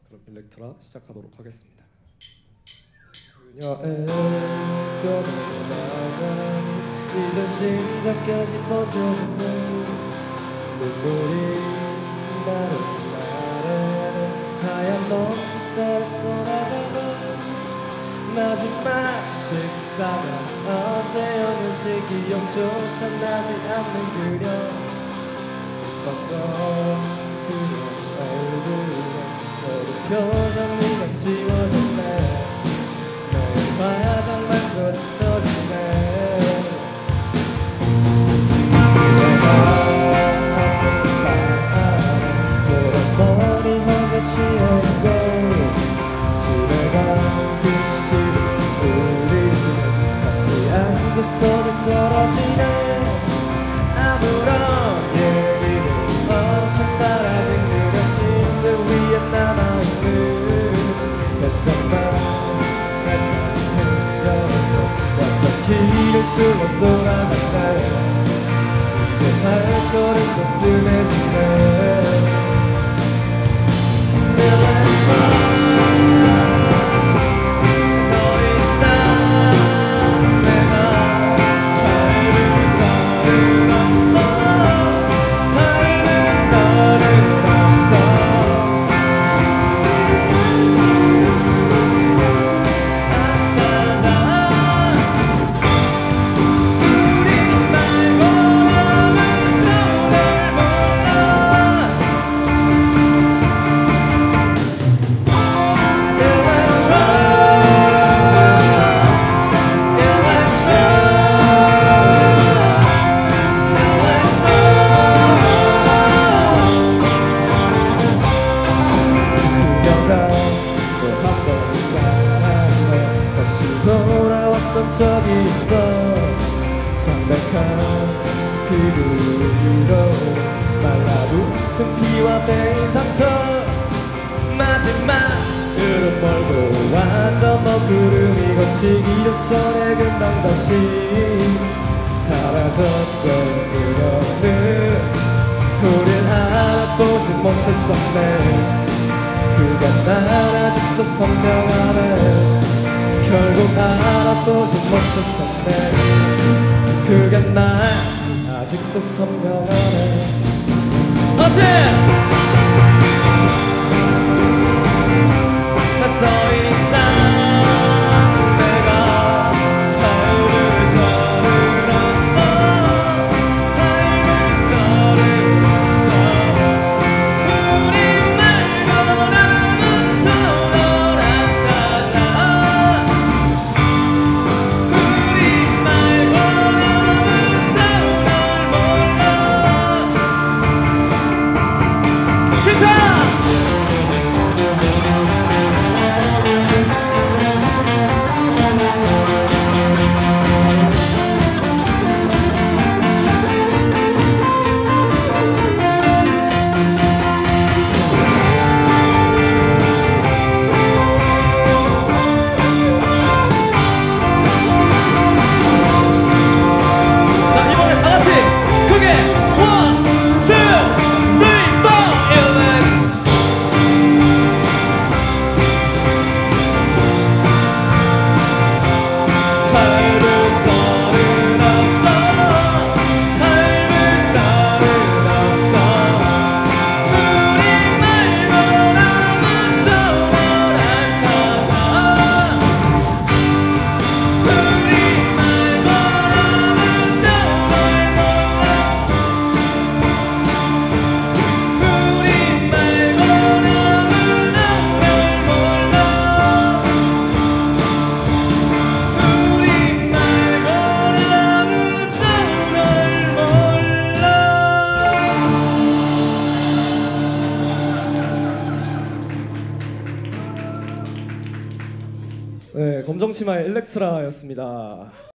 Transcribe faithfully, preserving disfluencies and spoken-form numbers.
그럼 일렉트라 시작하도록 하겠습니다. 그녀의 꺼내는 화장이 이젠 심장까지 뻗어드는 눈물이 마른 날에는 하얀 먼지 따라 떠나가고 마지막 식사가 언제였는지 기억조차 나지 않는 그녀 이뻤던 그녀 얼굴에 모든 표정이 다 지워졌네. 너의 화장만도 짙어지네. 내가 보란머리 혼자 취해있고 집에 가기 싫은 우리는 같이 안고서도 떨어지네. 아무런 얘기도 없이 사라진 그녀 침대 위에 남아있는 몇 장만 살짝 챙겨서 어떻게를 두고 돌아갔네. 이제 발걸음도 뜸해지네. 돌아왔던 적이 있어. 창백한 피부 위로 말라붙은 피와 베인 상처. 마지막으로 멀고 왔던 먹구름이 거치기도 전에 금방 다시 사라졌던 그녀는 우린 알아보지 못했었네. 그가 날 아직도 선명하네. 결국 알아보지 못했었네. 그가 날 아직도 선명하네. 어째 나 더 이상 내가 밟을 수는 없어. 밟을 수는 없어. 우리 말고 남은 서로를 안 찾아. 네, 검정치마의 일렉트라였습니다.